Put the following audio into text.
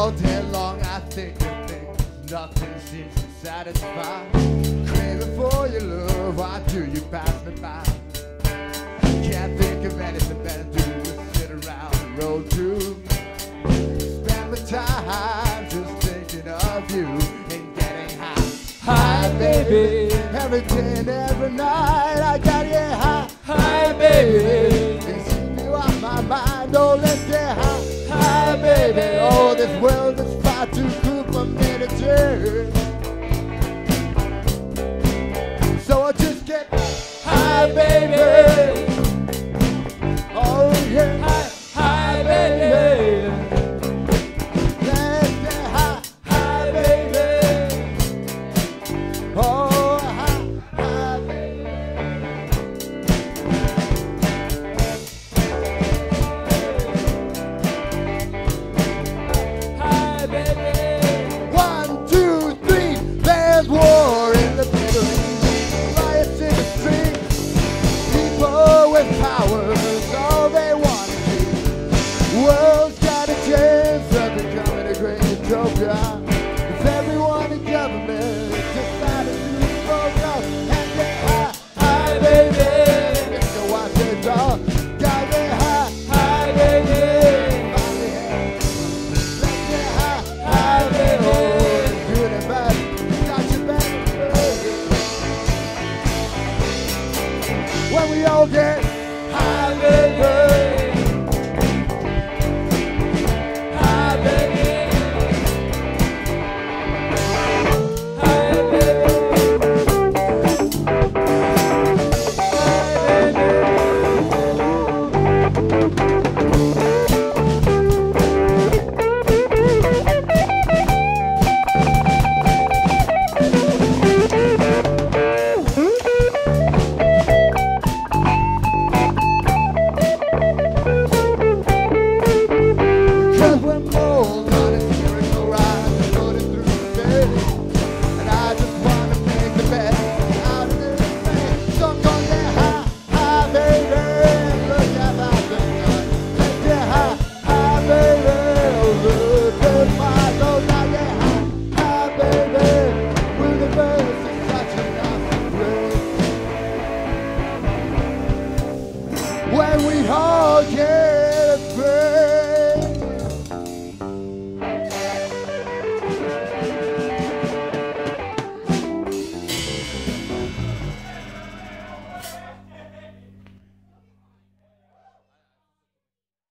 all day long I think of things, nothing seems to satisfy. Craving for your love, why do you pass me by? Can't think of anything better to do than sit around the road to spend my time just thinking of you and getting high. Hi baby, every day and every night I gotta get high. Hi baby, it's you on my mind, oh let's get high. Hi baby, oh this world is far too cool for me to turn. So I just get high baby. Oh yeah, hi baby. Let's get high, hi baby. Oh hi baby. Hi baby. 1, 2, 3. There's war in the Middle East, riots in the streets, people with power. World's got a chance of becoming a great utopia if everyone in government decided to focus and get high, high baby. So watch it draw, gotta get high, high baby. Let's get high, high baby. Oh, good and bad, got your back. When we all get high baby. When we all get